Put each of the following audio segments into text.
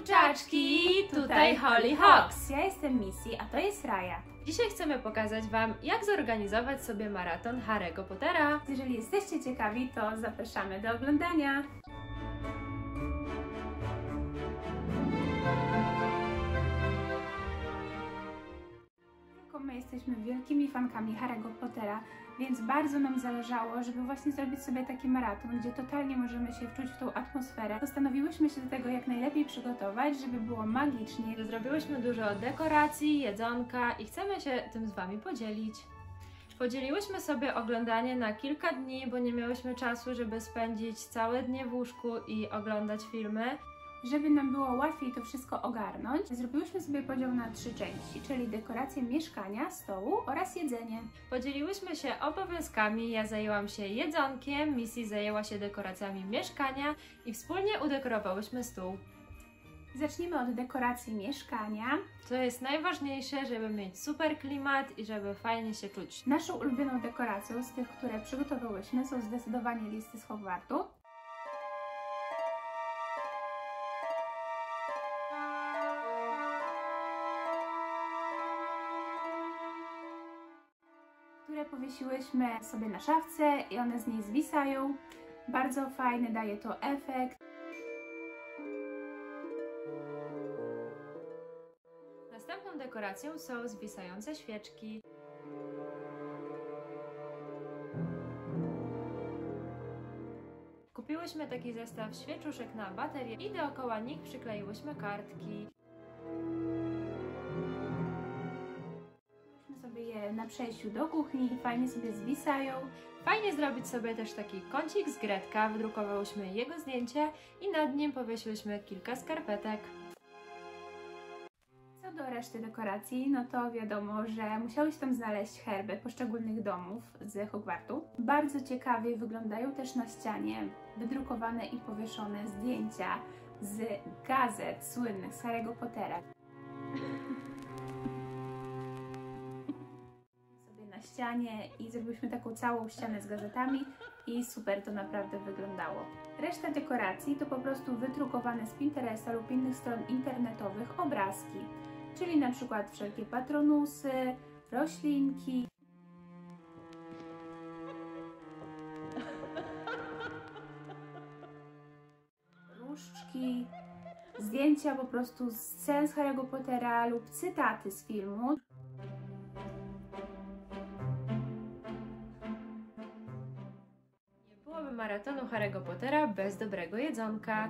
kurczaczki! Tutaj Holly Hawks. Ja jestem Missy, a to jest Raja. Dzisiaj chcemy pokazać Wam, jak zorganizować sobie maraton Harry'ego Pottera. Jeżeli jesteście ciekawi, to zapraszamy do oglądania. My jesteśmy wielkimi fankami Harry'ego Pottera, więc bardzo nam zależało, żeby właśnie zrobić sobie taki maraton, gdzie totalnie możemy się wczuć w tą atmosferę. Postanowiłyśmy się do tego jak najlepiej przygotować, żeby było magicznie. Zrobiłyśmy dużo dekoracji, jedzonka i chcemy się tym z Wami podzielić. Podzieliłyśmy sobie oglądanie na kilka dni, bo nie miałyśmy czasu, żeby spędzić całe dnie w łóżku i oglądać filmy. Żeby nam było łatwiej to wszystko ogarnąć, zrobiłyśmy sobie podział na 3 części, czyli dekoracje mieszkania, stołu oraz jedzenie. Podzieliłyśmy się obowiązkami, ja zajęłam się jedzonkiem, Missy zajęła się dekoracjami mieszkania i wspólnie udekorowałyśmy stół. Zacznijmy od dekoracji mieszkania. To jest najważniejsze, żeby mieć super klimat i żeby fajnie się czuć. Naszą ulubioną dekoracją z tych, które przygotowałyśmy, są zdecydowanie listy z Hogwartu. Które powiesiłyśmy sobie na szafce i one z niej zwisają. Bardzo fajny daje to efekt. Następną dekoracją są zwisające świeczki. Kupiłyśmy taki zestaw świeczuszek na baterię i dookoła nich przykleiłyśmy kartki. Sobie je na przejściu do kuchni i fajnie sobie zwisają. Fajnie zrobić sobie też taki kącik z Gretka, wydrukowałyśmy jego zdjęcie i nad nim powiesiłyśmy kilka skarpetek. Co do reszty dekoracji, no to wiadomo, że musiałeś tam znaleźć herby poszczególnych domów z Hogwartu. Bardzo ciekawie wyglądają też na ścianie wydrukowane i powieszone zdjęcia z gazet słynnych z Harry'ego Pottera. Ścianie i zrobiliśmy taką całą ścianę z gazetami i super to naprawdę wyglądało. Reszta dekoracji to po prostu wydrukowane z Pinteresta lub innych stron internetowych obrazki, czyli na przykład wszelkie patronusy, roślinki. Różdżki, zdjęcia po prostu z scen z Harry'ego Pottera lub cytaty z filmu. Maratonu Harry'ego Pottera bez dobrego jedzonka.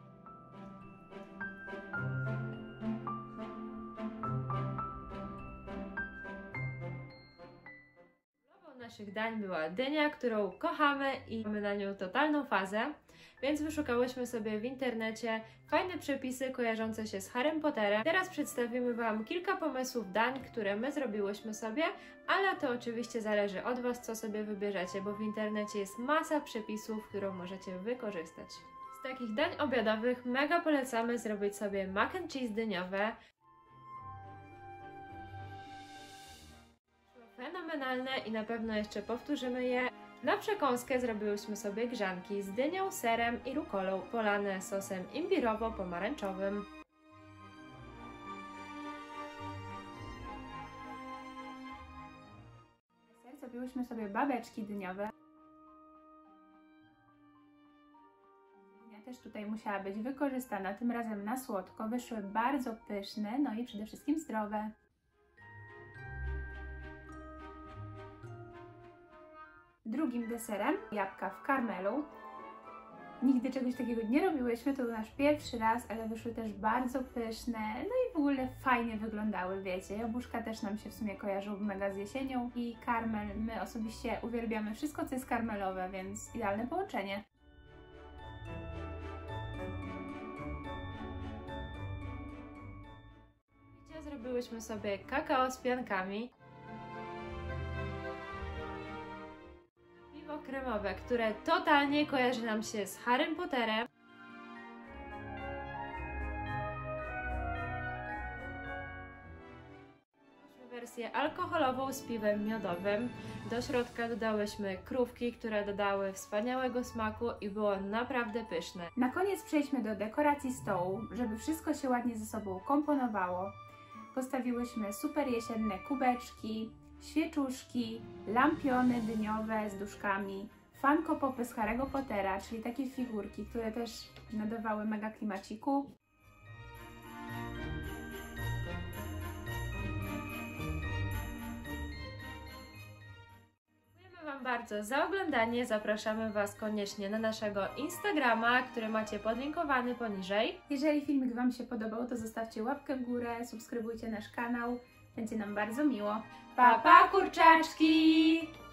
Królową naszych dań była dynia, którą kochamy i mamy na nią totalną fazę, więc wyszukałyśmy sobie w internecie fajne przepisy kojarzące się z Harrym Potterem. Teraz przedstawimy Wam kilka pomysłów dań, które my zrobiłyśmy sobie, ale to oczywiście zależy od Was, co sobie wybierzecie, bo w internecie jest masa przepisów, którą możecie wykorzystać. Z takich dań obiadowych mega polecamy zrobić sobie mac and cheese dyniowe. Fenomenalne i na pewno jeszcze powtórzymy je. Na przekąskę zrobiłyśmy sobie grzanki z dynią, serem i rukolą, polane sosem imbirowo-pomarańczowym. Zrobiłyśmy sobie babeczki dyniowe. Dynia też tutaj musiała być wykorzystana, tym razem na słodko. Wyszły bardzo pyszne, no i przede wszystkim zdrowe. Drugim deserem jabłka w karmelu. Nigdy czegoś takiego nie robiłyśmy, to był nasz pierwszy raz, ale wyszły też bardzo pyszne, no i w ogóle fajnie wyglądały, wiecie. Jabłuszka też nam się w sumie kojarzą mega z jesienią i karmel, my osobiście uwielbiamy wszystko, co jest karmelowe, więc idealne połączenie. Zrobiłyśmy sobie kakao z piankami. Kremowe, które totalnie kojarzy nam się z Harrym Potterem. wersję alkoholową z piwem miodowym. Do środka dodałyśmy krówki, które dodały wspaniałego smaku i było naprawdę pyszne. Na koniec przejdźmy do dekoracji stołu, żeby wszystko się ładnie ze sobą komponowało. Postawiłyśmy super jesienne kubeczki, świeczuszki, lampiony dyniowe z duszkami, Funko Popy z Harry'ego Pottera, czyli takie figurki, które też nadawały mega klimaciku. Wam bardzo za oglądanie. Zapraszamy Was koniecznie na naszego Instagrama, który macie podlinkowany poniżej. Jeżeli filmik Wam się podobał, to zostawcie łapkę w górę, subskrybujcie nasz kanał, będzie nam bardzo miło. Pa, pa kurczaczki!